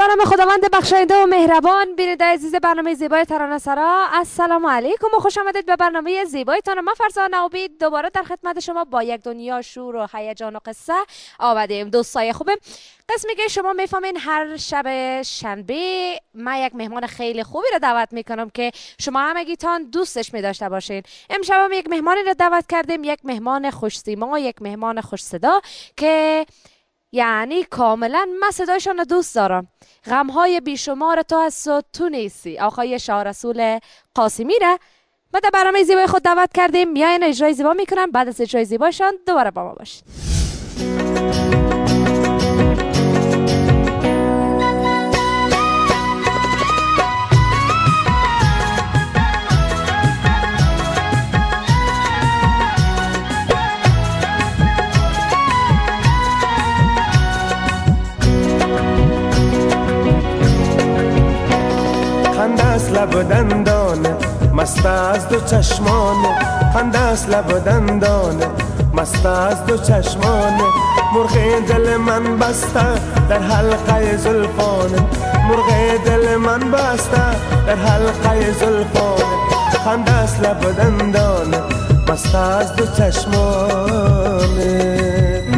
برنامه خداوند بخشاینده و مهربان، بیننده عزیز برنامه زیبای ترانه سرا، السلام علیکم و خوش آمدید به برنامه زیبایتان. من فرزانه نوبی دوباره در خدمت شما با یک دنیا شور و هیجان و قصه آمدیم. دوستای خوبم، قسمی که شما میفهمین هر شب شنبه من یک مهمان خیلی خوبی رو دعوت میکنم که شما همگیتان دوستش میداشته باشین. امشب هم یک مهمانی رو دعوت کردیم، یک مهمان خوش سیما، یک مهمان خوش صدا که یعنی کاملا من صدایشان دوست دارم. غمهای بیشمار تو هست و تو نیستی، آقای شاه رسول قاسمی را ما در برنامه زیبای خود دعوت کردیم. میاین اجرای زیبا میکنم، بعد از اجرای زیبایشان دوباره با ما باشید. لب دندانه مست از دو چشمانه، خنده است لب دندانه مست از دو چشمانه، مرغ دل من بسته در حلقه زلفانه، مرغ دل من بسته در حلقه زلفانه، خنده است لب دندانه مست از دو چشمانه.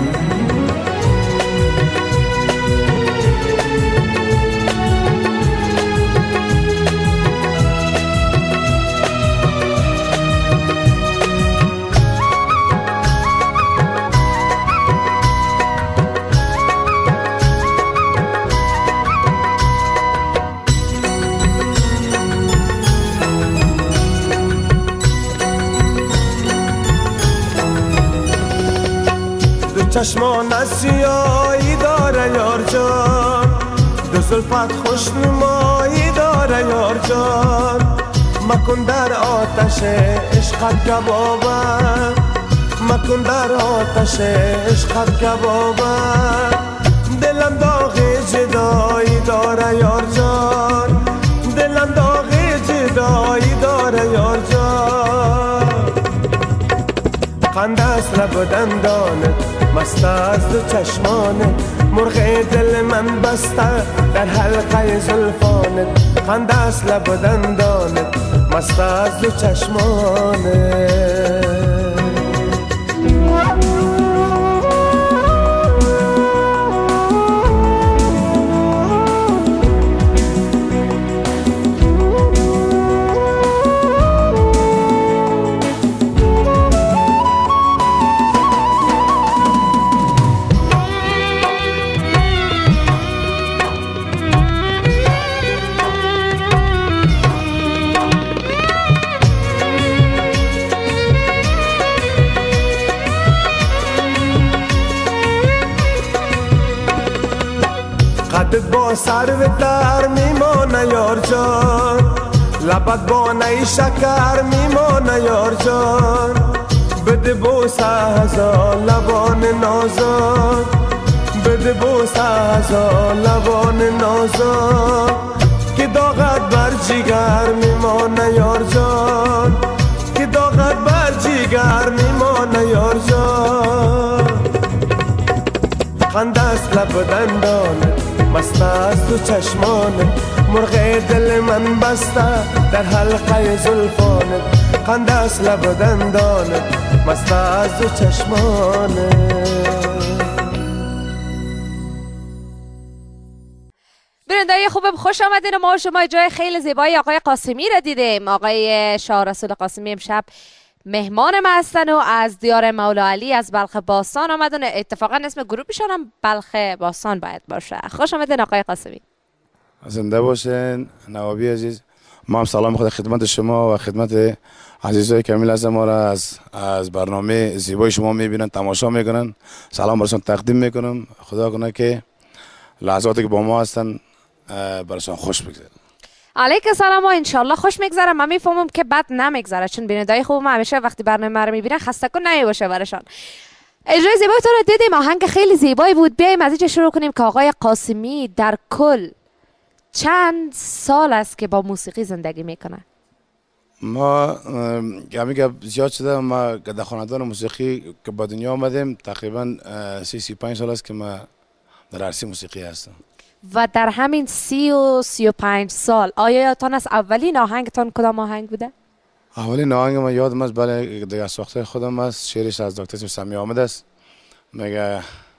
چشمان سیایی داره یار جان، دو زلفت خوشنمایی داره یار جان، مکن در آتش عشقت کبابم، مکن در آتش عشقت کبابم، دلم داغ جدایی داره یار جان، دلم داغ جدایی داره یار جان، خنده است لب دندانه مست از دو چشمانه، مرغ دل من بسته در حلقه زلفانه، خنده است لب دندانه مست از دو چشمانه. قدت با سرو در میمانه یار جان، لبت با نی شکر میمانه یار جان، بده بوسه هزار لبان نازان، بده بوسه هزار لبان نازان، که داغت بر جیگر میمانه یار جان، که داغت بر جیگر میمانه یار جان، خنده است لب دندانه مست از دو چشمانه، مرغ دل من بسته در حلقه زلفانه، خنده است لب دندانه مست از دو چشمانه. بیننده‌های خوبم، خوش آمدین. ما شما جای خیلی زیبای آقای قاسمی را دیدیم. آقای شاه رسول قاسمی امشب مهمان ما هستن و از دیار مولا علی از بلخ باستان آمدن. اتفاقا اسم گروهشان هم بلخ باستان باید باشه. خوش آمدین آقای قاسمی. زنده باشین نوابی عزیز. ما هم سلام خود خدمت شما و خدمت عزیزای کمیل از ما را از برنامه زیبای شما میبینن، تماشا میکنن. سلام برشان تقدیم میکنم. خدا کنه که لحظاتی که با ما هستن برشان خوش بگذره. علیک سلام و انشالله خوش میگذره. من میفهمم که بد نمیگذره، چون بیننده‌های خوب ما همیشه وقتی برنامه رو میبینن خسته کن نمیباشه برشان. اجرای زیبایتون رو دیدیم، آهنگ خیلی زیبایی بود. بیایم از اینجا شروع کنیم که آقای قاسمی در کل چند سال است که با موسیقی زندگی میکنه؟ ما که زیاد شده، ما در خاندان موسیقی که با دنیا آمدیم تقریبا 35 سال است که ما در عرصه موسیقی هستم. و در همین 30 و 35 سال آیا یادتان است اولین آهنگتان کدام آهنگ بوده؟ اولین آهنگ ما یادم است، بله دیگه ساخته خودم است. شعرش از دکتر سمی آمد است. میگه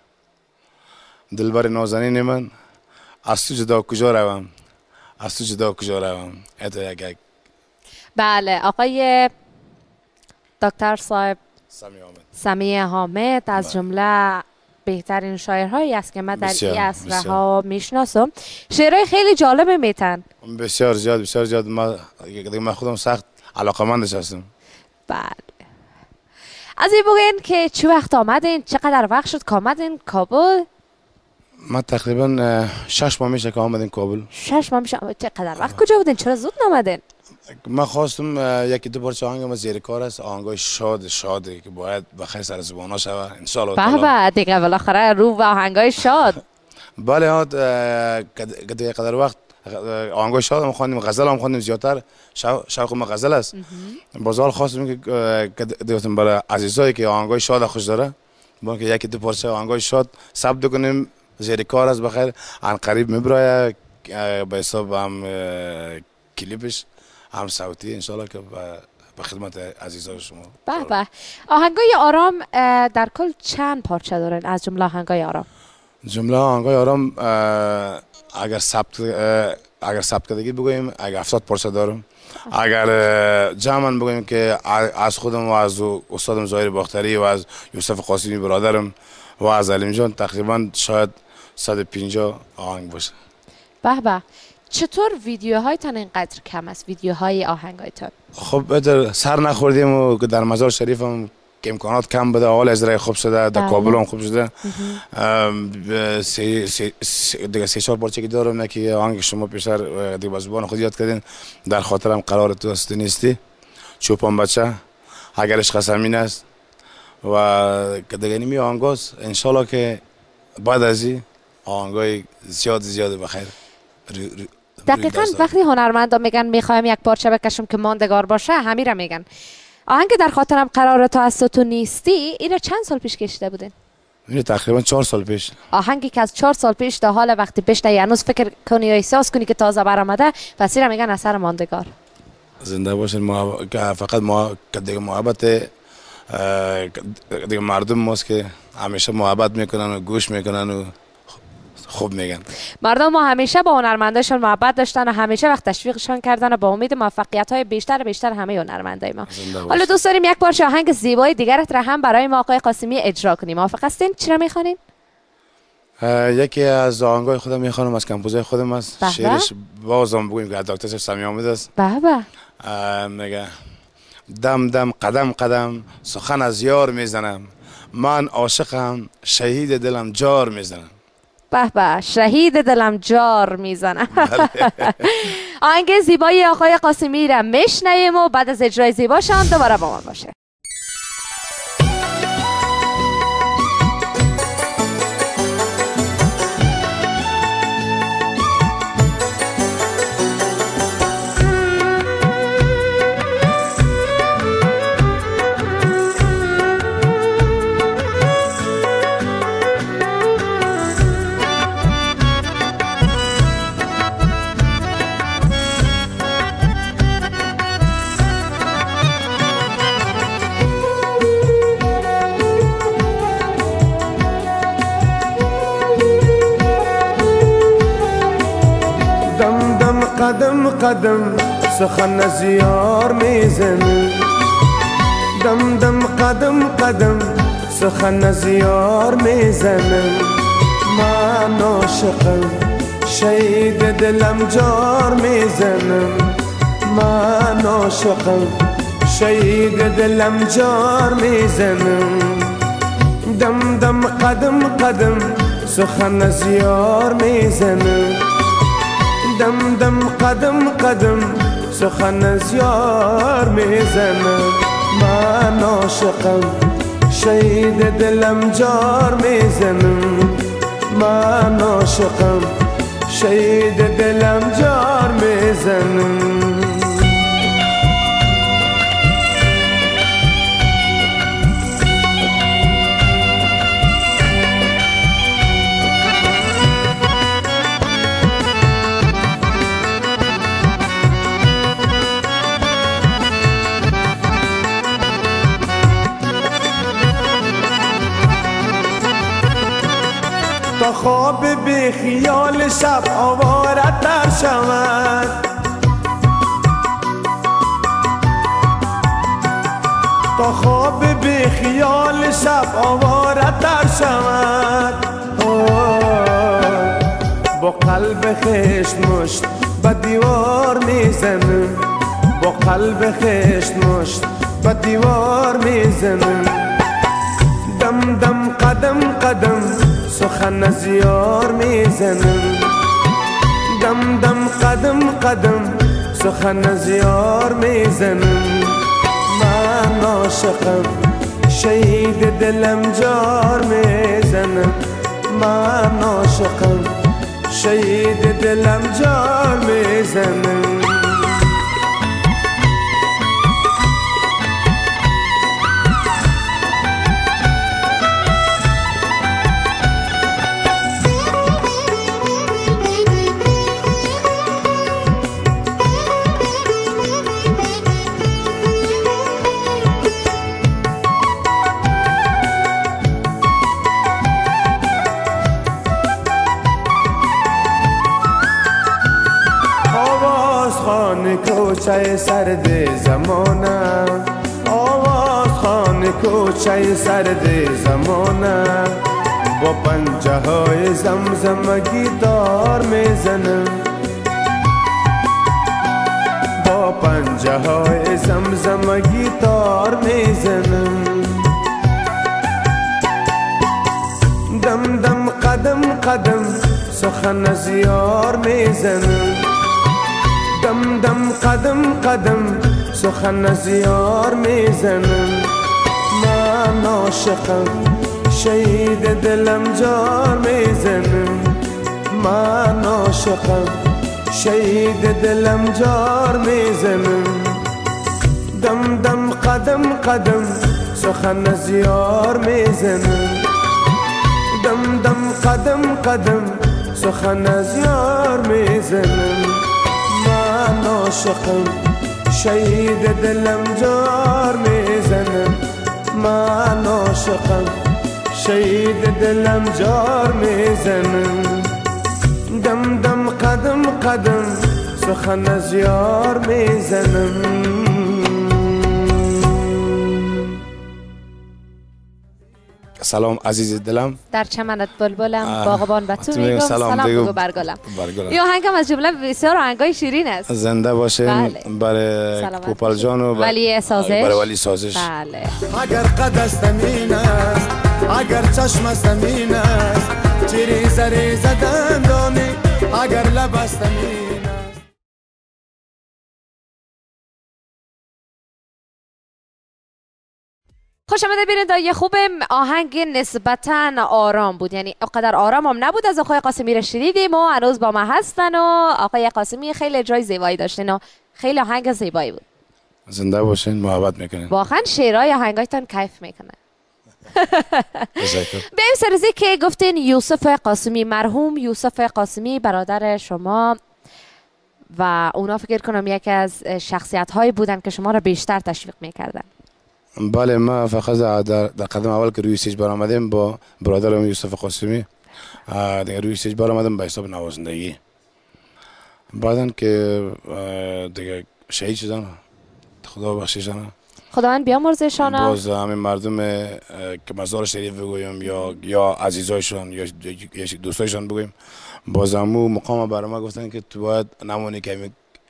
دلبر نازنین من از تو جدا کجا روم، از تو جدا کجا روم. اتو یک بله، آقای دکتر صاحب سمی حامد از جمله بهترین شاعرهایی است که من در این عصرها میشناسم. شعرهای خیلی جالب میتن. بسیار زیاد بسیار زیاد. من خودم سخت علاقمندش هستم. بله. از این بگین که چه وقت آمدین؟ چقدر وقت شد که آمدین کابل؟ ما تقریبا 6 ماه میشه که آمدیم کابل. 6 ماه میشه. چقدر وقت کجا بودین؟ چرا زود نامدین؟ من خواستم یکی دو پارچه آهنگ ما زیر کار است، آهنگای شاده که باید بخیر سر زبانا شود ان شاء الله تعالی. بابا دیگه بالاخره رو به آهنگای شاد. بله ها دیگه قدر وقت آهنگای شاد هم خواندیم، غزل هم خواندیم. زیادتر شوق ما غزل است. بازار خواستم که دیگه برای عزیزایی که آهنگای شاد خوش داره با که یکی دو پارچه آهنگای شاد ثبت کنیم زیر کار است. بخیر ان قریب میبره به حساب هم کلیپش هم صوتی ان شاء الله که به خدمت عزیزای شما. به آهنگای آرام در کل چند پارچه دارن از جمله آهنگای آرام؟ جمله آهنگای آرام اگر ثبت کردگی بگوییم اگر 70 پارچه دارم. اگر جمعاً بگوییم که از خودم و از استادم ظاهر باختری و از یوسف قاسمی برادرم و از علیم جان تقریبا شاید 150 آهنگ باشه. به چطور ویدیوهایتان اینقدر کم است؟ ویدیوهای آهنگایتان؟ خب سر نخوردیم و در مزار شریف هم که امکانات کم بده، حال اجرای خوب شده، در کابل هم خوب شده. دیگه 3-4 پارچه که دارم نه که آهنگ شما پیشتر دیگه با زبان خود یاد کردین در خاطرم قرار تو است نیستی، چوپان بچه، اگر عشق زمین است و دیگه نمی آهنگاست. ان شاء الله که بعد از این آهنگای زیاد بخیر. دقیقاً وقتی هنرمندا میگن میخوایم یک پارچه بکشم که ماندگار باشه، همین را میگن. آهنگ در خاطرم قرار تو است تو نیستی، اینو چند سال پیش کشیده بودین؟ اینو تقریبا 4 سال پیش. آهنگی که از 4 سال پیش تا حال وقتی بشنوی هنوز فکر کنی و احساس کنی که تازه برآمده، پس اینو میگن اثر ماندگار. زنده باشین. فقط ما دیگه محبت دیگه مردم ماست که همیشه محبت میکنن و گوش میکنن و خوب میگن. مردم ما همیشه با هنرمندایشان محبت داشتن و همیشه وقت تشویقشان کردن و با امید موفقیت‌های بیشتر همه هنرمندای ما. حالا دوست داریم یک پارچه آهنگ زیبای دیگرت را هم برای ما آقای قاسمی اجرا کنیم. موافق هستین؟ چی را میخوانین؟ یکی از آهنگای خودم میخوانم، از کمپوزای خودم است. شعرش بازم بگویم که دکتر سمی حامد است. میگه دم دم قدم قدم سخن از یار میزنم، من عاشقم شهید دلم جار میزنم. به شهید دلم جار میزنم. آهنگ زیبای آقای قاسمی را میشنویم و بعد از اجرای زیباشان دوباره با ما باشه. قدم قدم سخن از یار میزنم، دم دم قدم قدم سخن از یار میزنم، من عاشقم شهید دلم جار میزنم، من عاشقم شهید دلم جار میزنم، دم دم قدم قدم سخن از یار میزنم، دم دم قدم قدم سخن از یار میزنم، من عاشقم شهید دلم جار میزنم، من عاشقم شهید دلم جار میزنم. شب آواره تر شود، تا خواب بی خیال شب آواره تر شود. با قلب خشت مشت به دیوار میزنم، با قلب خشت مشت به دیوار میزنم. دم دم قدم قدم سخن از یار میزنم، دم دم قدم قدم سخن از یار میزنم. من عاشقم شهید دلم جار میزنم، من عاشقم شهید دلم جار میزنم. کوچه سرد زمانه، آواز خانه کوچه سرد زمانه. با پنجه های زمزم گیتار میزنم، با پنجه های زمزم گیتار میزنم. دم دم قدم قدم سخن از یار میزنم، دم دم قدم قدم سخن از یار میزنم. من عاشقم شهید دلم جار میزنم، من عاشقم شهید دلم جار میزنم. دم دم قدم قدم سخن از یار میزنم، دم دم قدم قدم سخن از یار میزنم. من عاشقم شهید دلم جار میزنم، من عاشقم شهید دلم جار میزنم. دم دم قدم قدم سخن از یار میزنم. سلام عزیز دلم، در چمنت بلبلم باغبان به تو میگم سلام بگو برگلم. این آهنگم از جمله بسیار آهنگای شیرین است. زنده باشین. برای پوپال جان و ولی سازش، برای ولی سازش. بله. اگر قد است امین است، اگر چشم است امین است، چیری زری زدن دانی، اگر لب است امین. خوش آمده بینندگان خوب. آهنگ نسبتا آرام بود، یعنی اقدر آرام هم نبود. از آقای قاسمی را شنیدیم و هنوز با ما هستن و آقای قاسمی خیلی جای زیبایی داشتن و خیلی آهنگ زیبایی بود. زنده باشین، محبت میکنین. واقعا شعرهای آهنگایتان کیف میکنه. بریم سرزی که گفتین یوسف قاسمی، مرحوم یوسف قاسمی برادر شما و اونا فکر کنم یکی از شخصیت هایی بودن که شما را بیشتر تشویق میکردن. بله، ما فقط در قدم اول که روی استیج برآمدیم با برادرم یوسف قاسمی دیگه روی استیج برآمدیم به حساب نوازندگی. بعدن که دیگه شهید شدن، خدا بخشیشان، خداوند بیامرزشان. باز همین مردم که مزار شریف بگویم یا عزیزایشان یا دوستایشان بگویم، باز همو مقام برای ما گفتن که تو باید نمونی که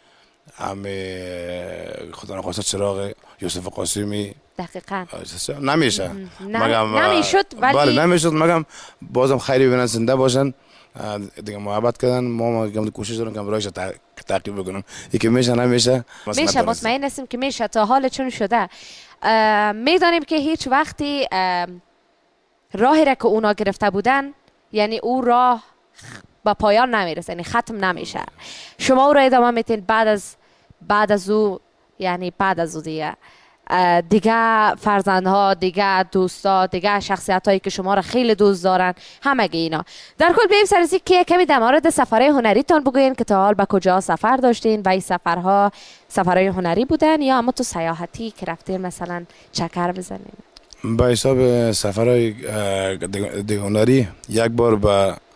همه خدا نخواسته چراغ یوسف قاسمی دقیقاً نمیشه، مگم نمیشد، ولی بله نمیشد، مگم بازم خیلی ببینن زنده باشن دیگه محبت کردن. ما کوشش دارم که برایش تعقیب بکنم، یکی میشه نمیشه میشه، مطمئن هستیم که میشه. تا حال چون شده میدانیم که هیچ وقتی راهی را که اونا گرفته بودن، یعنی او راه با پایان نمیرسه، یعنی ختم نمیشه. شما او را ادامه میتین بعد از او، یعنی بعد از او دیگه فرزندها، دیگه دوستا، دیگه شخصیت هایی که شما را خیلی دوست دارن، همگی اینا. در کل بریم سررسی که کمی در مورد سفرهای هنریتان بگوین که تا حال به کجا سفر داشتین و این سفرها سفرهای هنری بودن یا اما تو سیاحتی که رفتین مثلا چکر بزنین؟ به حساب سفرهای هنری یک بار به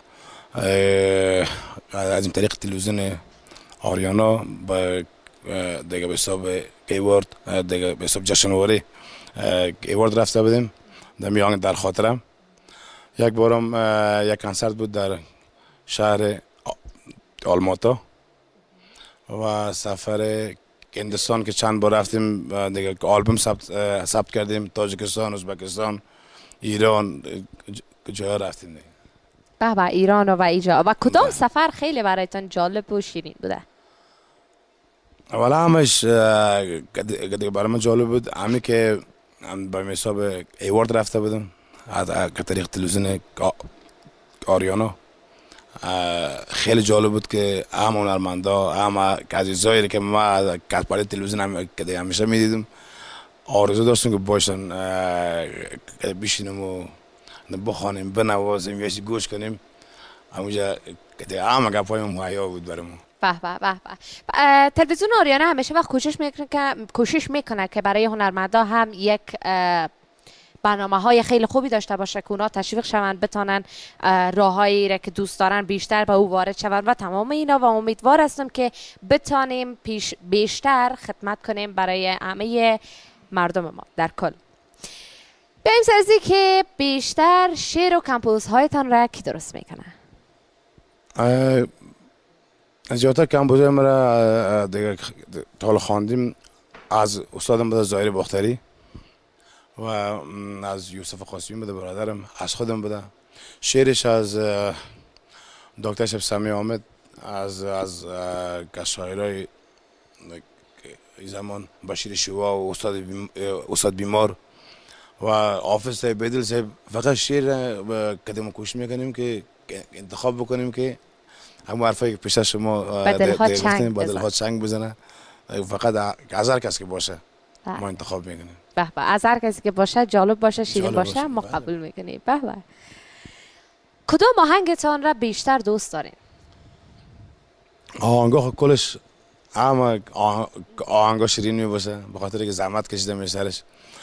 از این طریق تلویزیون آریانا با دیگه به حساب ایوارد دیگه به حساب جشنواره ایوارد رفته بودیم در میان در خاطرم. یک بارم یک کنسرت بود در شهر آلماتا و سفر هندوستان که چند بار رفتیم دیگه آلبوم ثبت کردیم. تاجیکستان، ازبکستان، ایران جاها رفتیم دیگه. به به، ایران و اینجا. و کدام سفر خیلی برایتان جالب و شیرین بوده؟ اولا همش دیگه برای من جالب بود همین که با حساب ایوارد رفته بودم از طریق تلویزیون آریانا. خیلی جالب بود که هم هنرمندا هم عزیزایی که ما از کسپاری تلویزیون همیشه میدیدم آرزو داشتم که باشن بشینیم و بخوانیم بنوازیم یا گوش کنیم. همونجا همه گپای مهیا بود برای ما. به به به به. تلویزیون آریانا همیشه وقت کوشش میکنه که برای هنرمندا هم یک برنامه‌های خیلی خوبی داشته باشه که اونا تشویق شوند، بتونن راههایی را که دوست دارن بیشتر به او وارد شوند و تمام اینا. و امیدوار هستم که بتونیم بیشتر خدمت کنیم برای همه مردم ما در کل. بیایم سرزی که بیشتر شعر و کمپوزهایتان را کی درست میکنه؟ زیادتر کمپوزهای مرا دیگه حال خواندیم از استادم بوده ظاهر باختری و از یوسف قاسمی بوده برادرم، از خودم بوده. شعرش از دکتر شب سمی آمد، از شاعرای زمان بشیر شوا و استاد بیمار و حافظ صاحب بدل صاحب. فقط شعر کدام کوشش میکنیم که انتخاب بکنیم که همون حرفایی که پیش شما بدلها چنگ بزنه. فقط از هر کسی که باشه ما انتخاب میکنیم. به به، از هر کسی که باشه، جالب باشه، شیرین باشه، ما قبول میکنیم. به به. کدوم آهنگتان را بیشتر دوست دارین؟ آهنگا کلش همه آهنگا شیرین میباشه به خاطر که زحمت کشیده میشه سرش.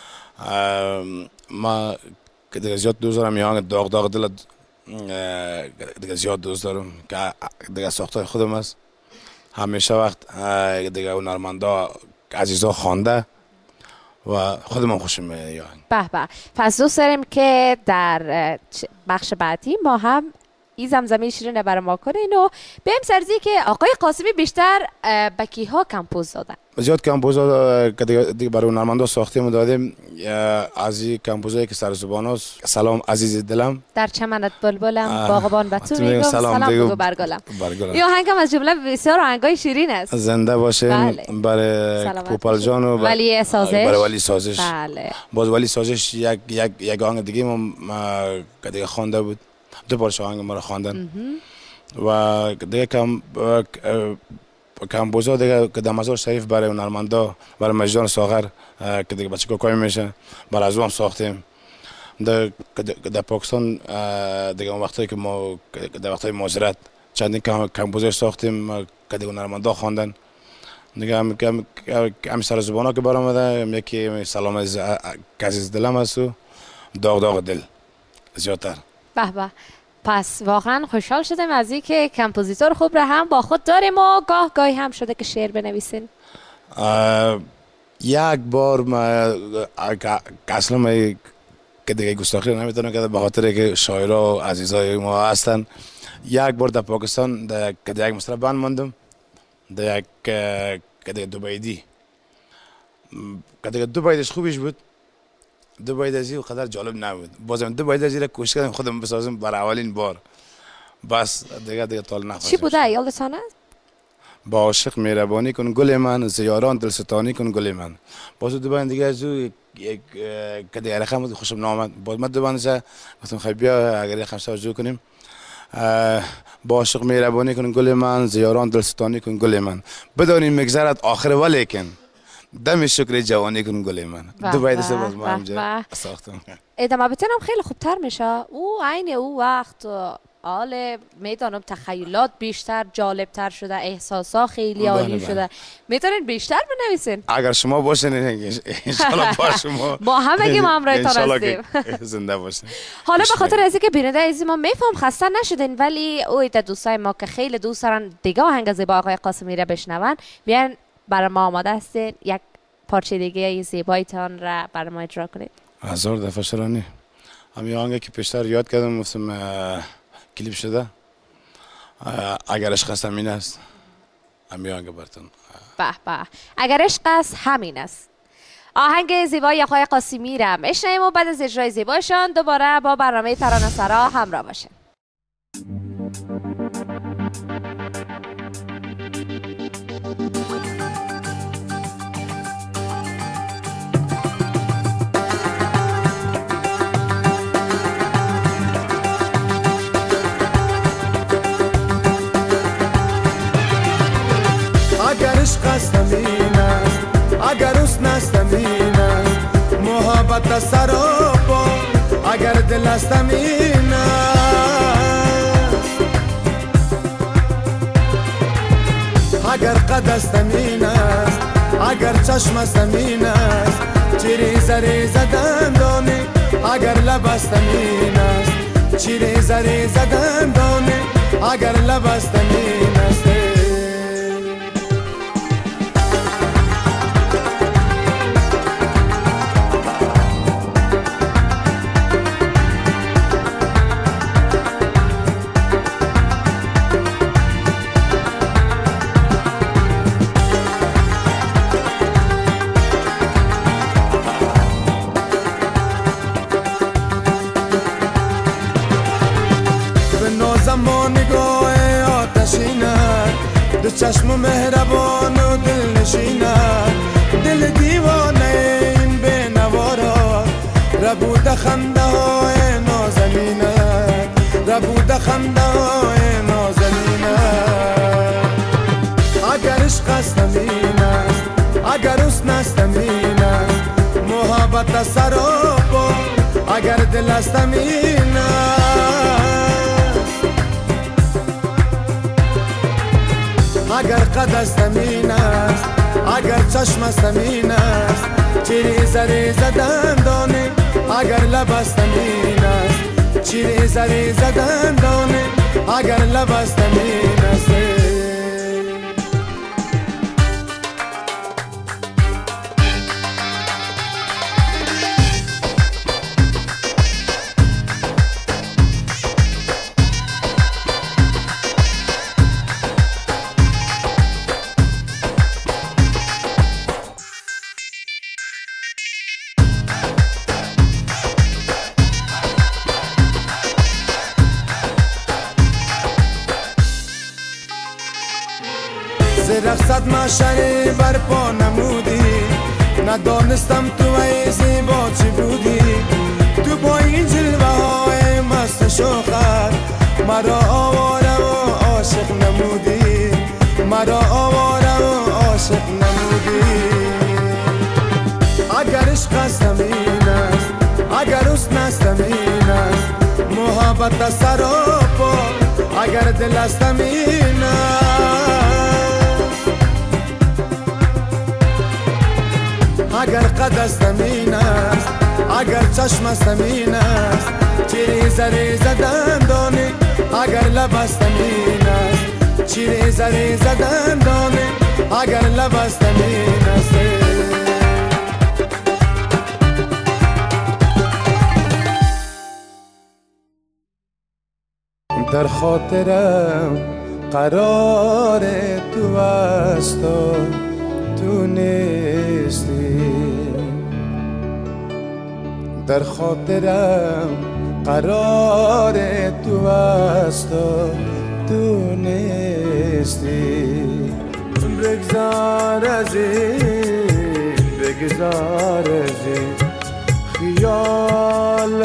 ما دیگه زیاد دوست دارم یه آهنگ داغ داغ دل دیگه زیاد دوست دارم که دیگه ساختای خودم است. همیشه وقت دیگه هنرمندا عزیزا خوانده و خودمون خوشم میاد. به به. پس دوست داریم که در بخش بعدی ما هم این زمزمه شیرین برای ما کنین و بریم سرزی که آقای قاسمی بیشتر به کیها کمپوز دادن؟ زیاد کمپوز دیگه برای هنرمندا ساختیم و دادیم. از این کمپوزایی که سر زبان است: سلام عزیز دلم، در چمنت بلبلم، باغبان به تو میگم، سلام بگو برگلم. یا آهنگم از جمله بسیار آهنگای شیرین است. زنده باشین. برای کوپال جان و ولی سازش. برای ولی سازش. بله. باز ولی سازش یک آهنگ دیگه ما دیگه خوانده بود. دو بار آهنگ ما رو خواندن و دیگه کمپوزا دیگه که در مزار شریف برای هنرمندا، برای مجدان ساغر که دیگه بچه کوکای میشه، برای از هم ساختیم. در پاکستان دیگه اون وقتایی که ما در وقتای مهاجرت چندین کمپوزا ساختیم که دیگه هنرمندا خواندن. دیگه هم سر زبانا که برآمده، یکی سلام عزیز دلم است و داغ داغ دل زیادتر. به به. پس واقعا خوشحال شدم از اینکه کمپوزیتور خوب را هم با خود داریم و گاهی هم شده که شعر بنویسین. یک بار ما اصلا که دیگه گستاخی نمیتونم که به خاطر که شاعرها و عزیزای ما هستن. یک بار در پاکستان که یک مصرف بند ماندم در یک که دیگه دوبایدی که دیگه دوبایدش خوبش بود. دو بایدازی قدر جالب نبود. بازم دو بایدازی را کوشش کردم خودم بسازم برای اولین بار. بس دیگه طول نخواست. چی بوده یادتان است؟ با عاشق مهربانی کن گل من، زیاران دلستانی کن گل من. باز دو بند دیگه از یک که دیگه رقم خوشم نامد. باز من دو بندش گفتم خیلی بیا اگر رقم سازی کنیم. با عاشق مهربانی کن گل من، زیاران دلستانی کن گل من. بدانیم مگذرد آخر ولیکن دم شکر جوانی کن گل من. دو باید است باز ما همجا ساختم. ادامه بتنم خیلی خوبتر میشه. او عین او وقت فعال، میدانم تخیلات بیشتر جالبتر شده، احساسا خیلی عالی شده. میتونین بیشتر بنویسین اگر شما باشین انشالله با شما با همگی ما همراهتان هستیم. زنده باشین. حالا به خاطر از اینکه بیننده عزیز ما میفهم خسته نشدین، ولی اویت دوستای ما که خیلی دوست دارن دیگه آهنگ زیبا آقای قاسمی را بشنون، بیان برای ما آماده هستین یک پارچه دیگه زیبایتان را برای ما اجرا کنید. هزار دفعه شرانی همین آهنگی که پیشتر یاد کردم گفتم کلیپ شده، اگر عشق است همین است، همین آهنگ براتون. به به، اگر عشق است همین است. آهنگ زیبای آقای قاسمی را میشنویم و بعد از اجرای زیبایشان دوباره با برنامه ترانه سرا همراه باشین. اگر عشق است همین است، اگر حسن است همین است، محبت سراپا اگر دل است همین است، اگر قد است همین است، اگر چشم است همین است، چیری زری زدن دانی اگر لب است همین است، چیری زری زدن دانی اگر لب است همین است. دو چشم مهربان و دل نشینه، دل دیوانه این به نوارا، ربود خنده های نازنینه، ربود خنده های نازنینه. اگر عشق است همین است، اگر حسن است همین است، محبت سراپا اگر دل است همین است، اگر قد است همین است، اگر چشم است همین است، چیری زری زدن دانی اگر لب است همین است، چیری زری زدن دانی اگر لب است همین است. رقصت معشری برپا نمودی، ندانستم تو ای زیبا چی بودی، تو با این جلوه های مست شوخت مرا آواره و عاشق نمودی، مرا آواره و عاشق نمودی. اگر عشق است همین است، اگر حسن است همین است، محبت سراپا اگر دل است همین است، اگر قد است همین است، اگر چشم است همین است، چیری زری زدن دانی اگر لب است همین است، چیری زری زدن دانی اگر لب است همین است. در خاطرم قرار تو است و تو نیستی، در خاطرم قرار تو است و تو نیستی. بگذار از این، بگذار از این خیال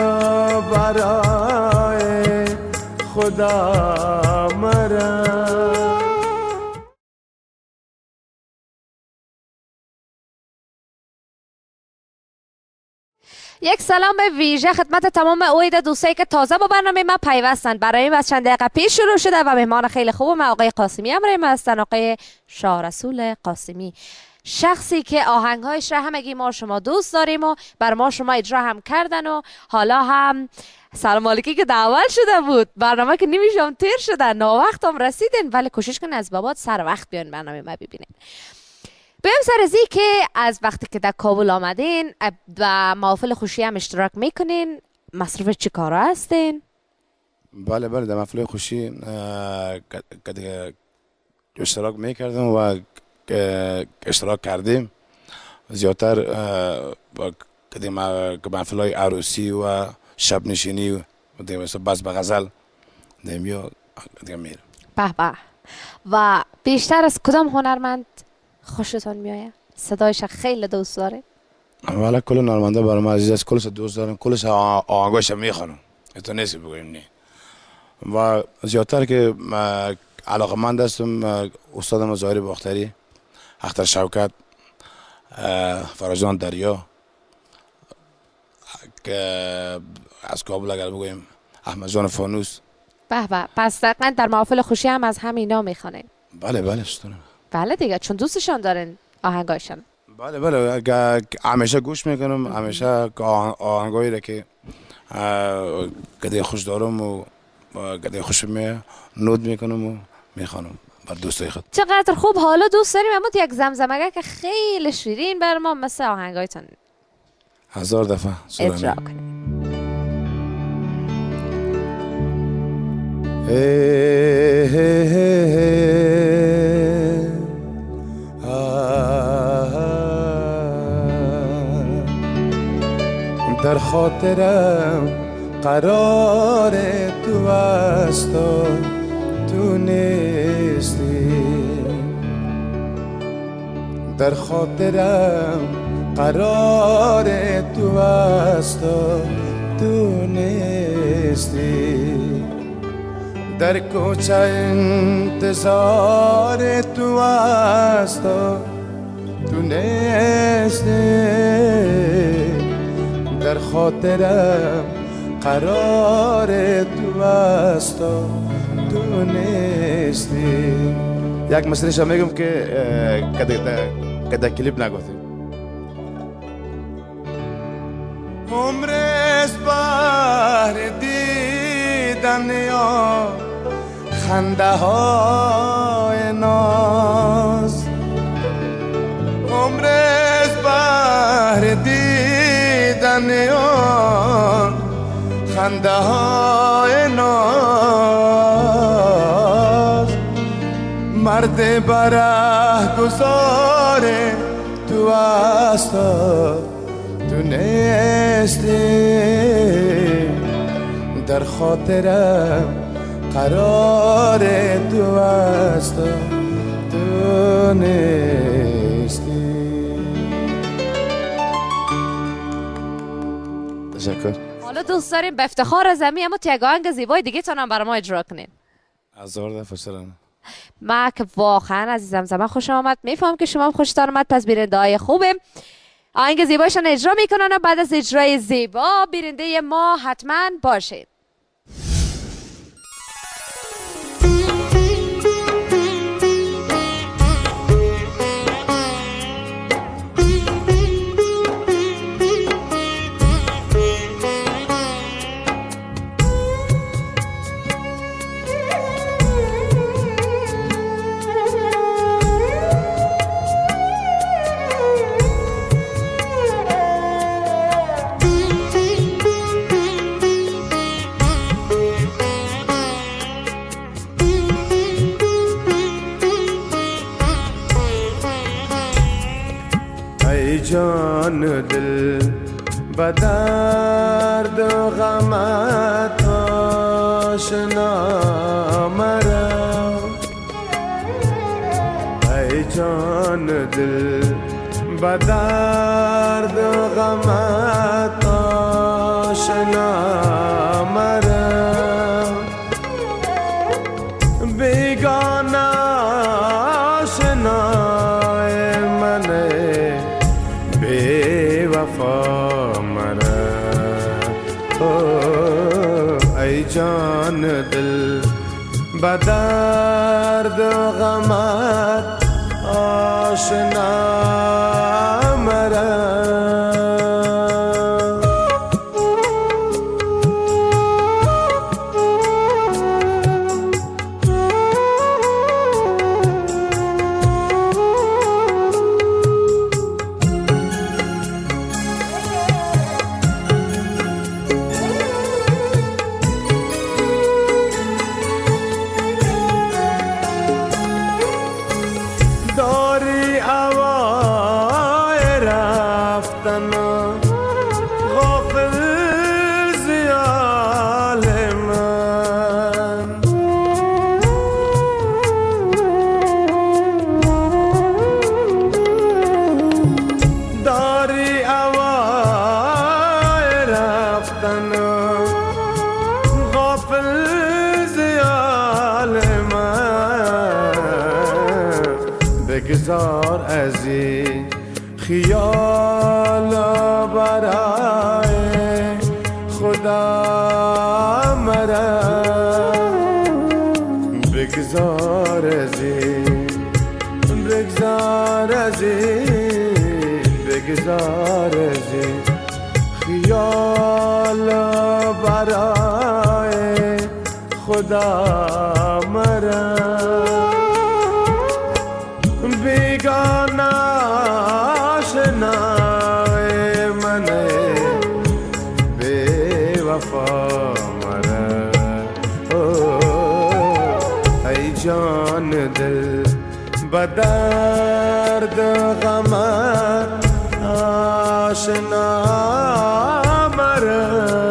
برای خدا مرا. یک سلام ویژه خدمت تمام اوید دوستایی که تازه با برنامه ما پیوستند. برای ما از چند دقیقه پیش شروع شده و مهمان خیلی خوب ما آقای قاسمی همراه ما هستن. آقای شاه رسول قاسمی، شخصی که آهنگهایش را همگی ما شما دوست داریم و بر ما شما اجرا هم کردن و حالا هم سلام علیکی که دعوت شده بود برنامه که نمیشم تیر شده ناوقت هم رسیدین، ولی کوشش کن از بابات سر وقت بیان برنامه ما ببینین. بیم سر ازی که از وقتی که در کابل آمدین و محافل خوشی هم اشتراک میکنین، مصروف چی کارا هستین؟ بله در محفل خوشی اشتراک میکردم و اشتراک کردیم. زیادتر محفل های عروسی و شب نشینی و بس به غزل دیمیا میرم. به به. و بیشتر از کدام هنرمند خوشتون میآید؟ صدایش خیلی دوست داره؟ والا کل هنرمندا برای من عزیز است، کلش دوست دارم، کلش آهنگاش میخوانم، تو نیست بگویم نه. و زیادتر که علاقمند هستم استادم ظاهر باختری، اختر شوکت، فرجان دریا، که از کابل اگر بگویم احمد جان فانوس. به به. پس دقیقاً در محافل خوشی هم از همینا میخوانین؟ بله اشتونم. بله دیگه، چون دوستشان دارین آهنگایشان. بله همیشه گوش میکنم، همیشه آهنگایی را که گده خوش دارم و گده خوش نوت میکنم و میخوانم بر دوستای خود. چقدر خوب. حالا دوست داریم اما یک زمزمه که خیلی شیرین بر ما مثل آهنگایتان 1000 دفعه اجرا کنیم. در خاطرم قرار تو است و تو نیستی، در خاطرم قرار تو است و تو نیستی، در کوچه انتظار تو است و تو نیستی، در خاطرم قرار تو است و تو نیستی. یک مسئلهش هم میگم که کده کلیپ نگفتیم. عمر از بحر دیدن یا خنده های ناز، عمر از بحر دیدن یا خنده های ناز، مرد بره گذار تو است تو نیستی، در خاطرم قرار تو است تو نیستی. تشکر. حالا دوست داریم به افتخار زمین اما یک آهنگ زیبای دیگه تونم برای ما اجرا کنین. 1000 دفعه چرا. ما که واقعا عزیزم زمان خوشم آمد، میفهم که شما هم خوشتان آمد، پس بیننده های خوبه آهنگ زیبایشان اجرا میکنن و بعد از اجرای زیبا بیننده ما حتما باشید. جان دل به درد و غمت آشنا مرا، ای جان دل به درد و غمت آشنا مرا، بیگانه آشنای من بی وفا مرا. جان دل به درد و غمت آشنا مرا بگذار از این خیال برای خدا مرا بگذار از این بگذار از این بگذار از این خیال برای خدا مرا بیگانه آشنای من بی وفا مرا ای جان دل به درد غمت آشنا مرا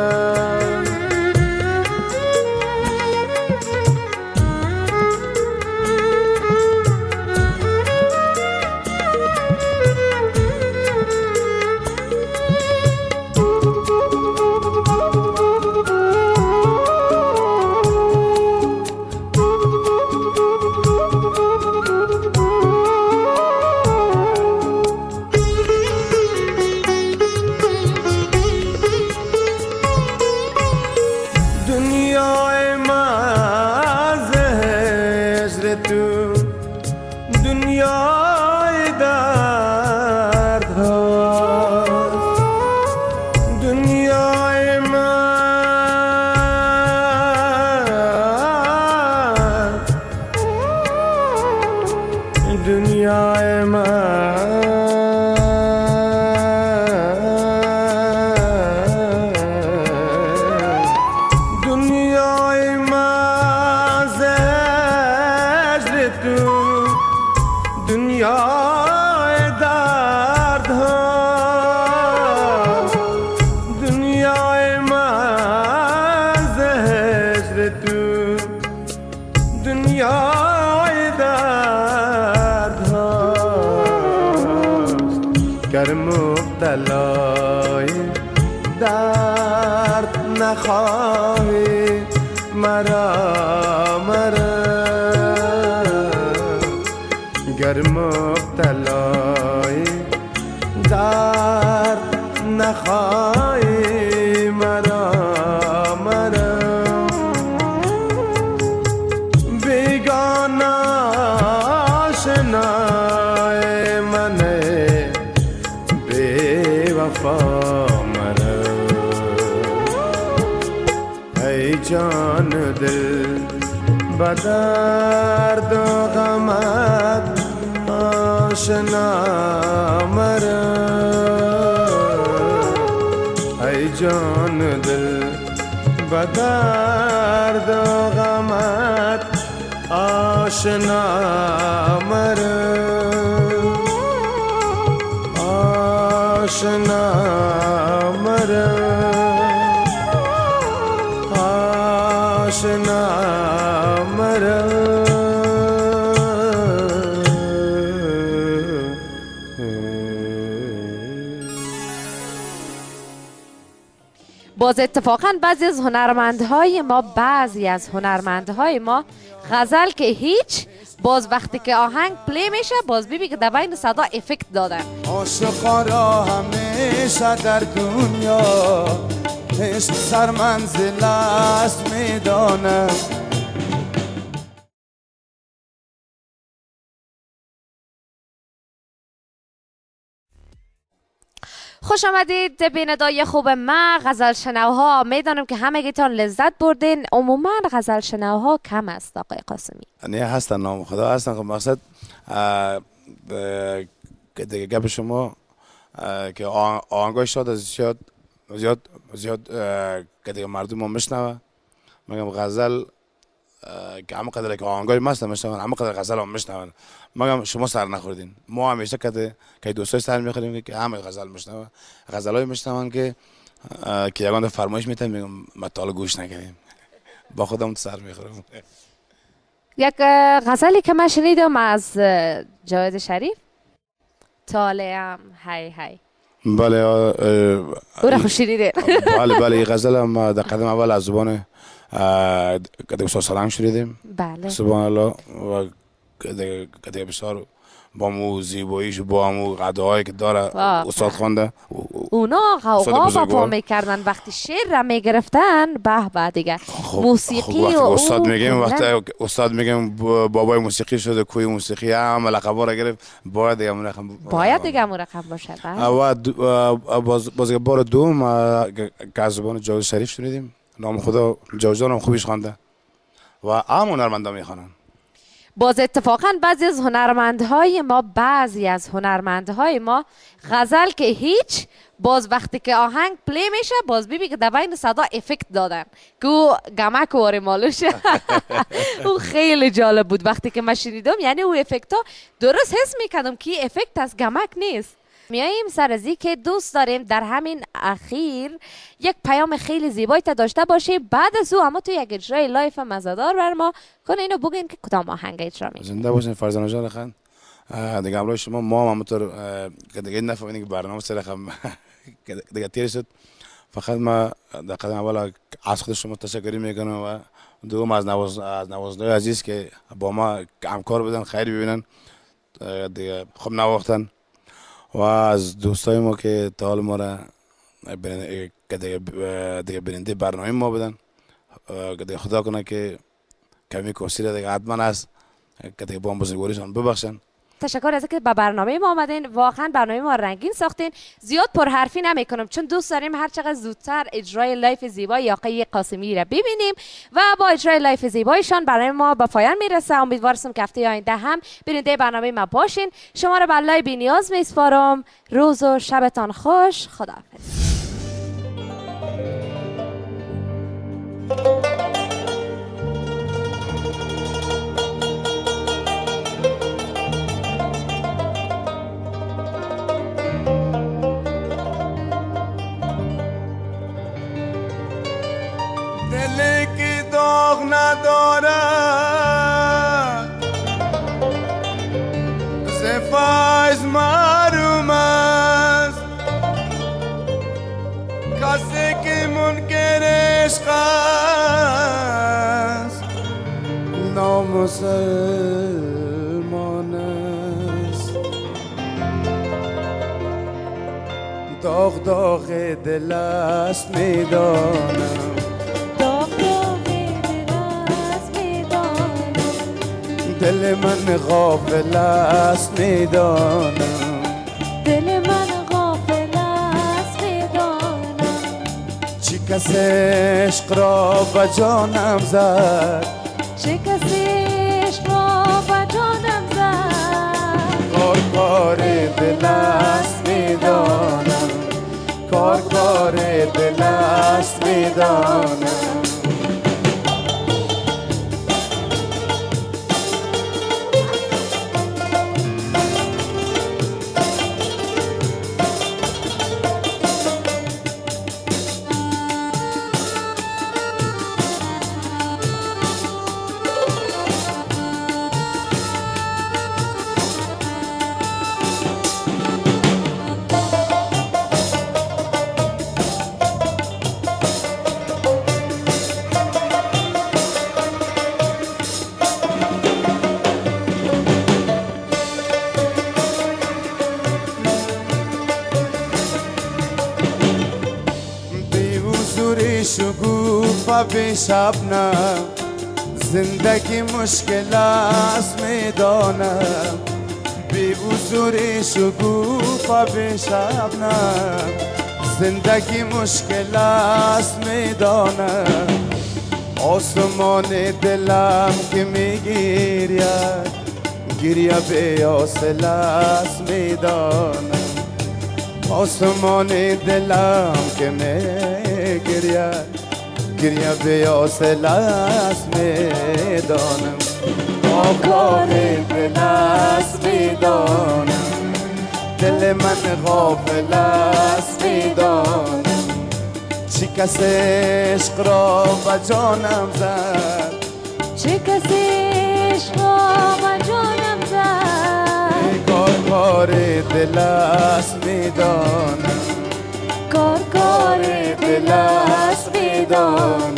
دنیای درد ها دنیای من دنیای من دنیای من زجر تو دنیای درد ها دنیای من زهر تو دنیای درد ها گر مبتلای درد نخواهی مرا گر مبتلای درد نخواهی مرا بیگانه آشنای من بی وفا مرا ای جان دل به درد و غمت آشنا مرا ای جان دل به درد و غمت آشنا مرا آشنا مرا آشنا مرا باز اتفاقا بعضی از هنرمندهای ما غزل که هیچ باز وقتی که آهنگ پلی میشه باز بیبی که در بین صدا افکت داده. عاشقا را همیشه در دنیا عشق سر منزل است میدانم. خوش آمدید بینندای خوب ما غزل شنوها. میدانم که همگیتان لذت بردین. عموما غزل شنوها کم است آقای قاسمی. نه هستن، نام خدا هستن. خب مقصد دیگه گپ شما که آهنگای شاد از زیاد که دیگه مردم ما میشنوه. میگم غزل که همه قدر که آهنگای مست میشنون، همه قدر غزل هم میشنون. میگم شما سر نخوردین. ما همیشه که دوستای سر میخوریم که همه غزل میشنون، غزلای میشنون که یگان فرمایش میتن. میگم مطالعه گوش نکنیم، با خودم سر میخورم. یک غزلی که من شنیدم از جاوید شریف، طالعم هی هی. بله او را خوش شنیده. بله این غزل هم در قدم اول از زبان که استاد سالنگ شنیدیم. بله سبحان الله. و که بسیار با مو زیباییش، با مو قدهایی که داره استاد خوانده. اونا غوغا با پا میکردن وقتی شعر را میگرفتن. به به دیگه موسیقی وقتی و استاد میگیم، وقتی استاد میگیم بابای موسیقی شده، کوی موسیقی هم لقبا را گرفت، باید دیگه اون رقم باشه. و باز بار دوم که از زبان جاوید شریف شنیدیم. نام خدا جاویدان هم خوبیش خوانده و هم هنرمندا میخوانن. باز اتفاقا بعضی از هنرمندهای ما غزل که هیچ، باز وقتی که آهنگ پلی میشه باز بیبی که در بین صدا افکت دادن که او گمک واره مالوشه. او خیلی جالب بود وقتی که من شنیدم. یعنی او افکت ها درست حس میکردم که افکت از گمک نیست. میاییم سر از که دوست داریم در همین اخیر یک پیام خیلی زیبایی تا داشته باشیم. بعد از او اما تو یک اجرای لایف مزادار بر ما کنه. اینو بگین که کدام آهنگ اجرا میکنید. زنده باشین فرزانه جان. خان دیگه همراه شما ما هم همونطور که دیگه نفهمیدیم که برنامه سر رقم دیگه تیر شد. فقط ما در قدم اول از خود شما تشکر میکنم و دوم از نوازنده عزیز که با ما همکار بودن، خیر ببینن دیگه خوب نواختن. و از دوستای ما که تا حال ما را دیگه برنده برنامه ما بدن، دیگه خدا کنه که کمی کوسی را دیگه حتما هست که دیگه با هم بزرگواریشان ببخشن. تشکر از اینکه به برنامه ما آمدین. واقعا برنامه ما رنگین ساختین. زیاد پرحرفی نمیکنم چون دوست داریم هر چقدر زودتر اجرای لایف زیبای آقای قاسمی را ببینیم و با اجرای لایف زیبایشان برنامه ما به پایان میرسه. امیدوارم که هفته آینده هم بیننده برنامه ما باشین. شما را به الله بی نیاز میسپارم. روز و شبتان خوش. خداحافظ. ندارد ز فیض محروم است کسی که منکر عشق است نامسلمان است. داغ داغ دل است میدانم، دل من غافل است میدانم، دل من غافل است میدانم. چه کس عشق را به جانم زد، چه کس عشق را به جانم زد. کار دل است میدانم، کار دل است میدانم. شکوفا به شبنم زندگی مشکل است میدانم بی حضور شکوفا به شبنم زندگی مشکل است میدانم آسمان دلم که میگیرید گریه به حاصل است میدانم آسمان دلم که میگیرید گریه به حاصل است میدانم آکار دل است میدانم دل من غافل است میدانم چی کس عشق را به جانم زد چه کسی عشق را به جانم زد کار دل است میدانم کار دل است میدانم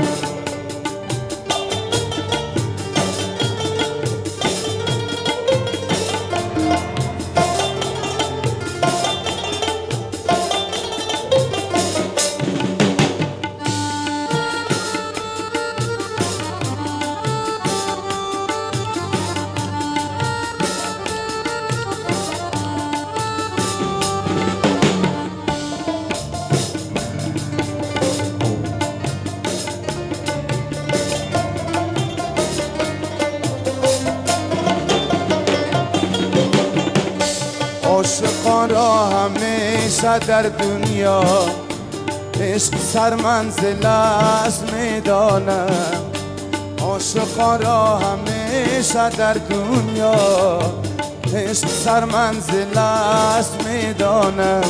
عاشقان را همیشه در دنیا عشق سر منزل است میدانم عاشقان را همیشه در دنیا عشق سر منزل است میدانم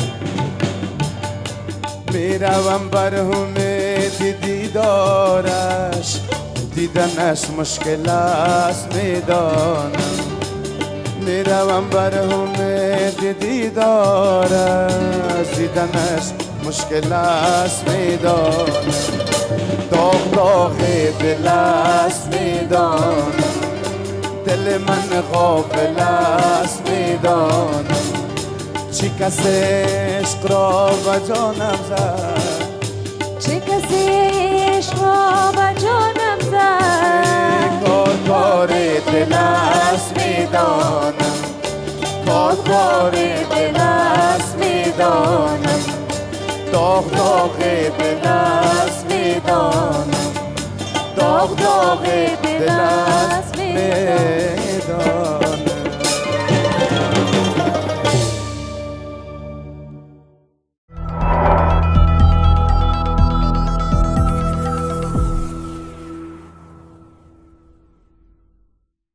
میروم بر امید دیدارش دیدنش مشکل است میدانم میروم بر امید دیدارش دیدنش مشکل است میدانم داغ دل است میدانم دل من غافل است میدانم چی کس عشق را به جانم زد چه کسی عشق را به جانم زد کار دل است میدانم کار دل است میدانم داغ دل است میدانم داغ دل است میدانم